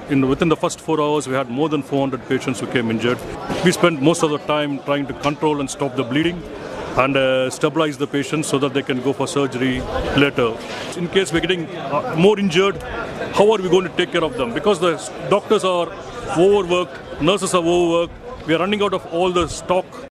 within the first 4 hours, we had more than 400 patients who came injured. We spent most of the time trying to control and stop the bleeding and stabilize the patients so that they can go for surgery later. In case we're getting more injured, how are we going to take care of them? Because the doctors are overworked, nurses are overworked, we are running out of all the stock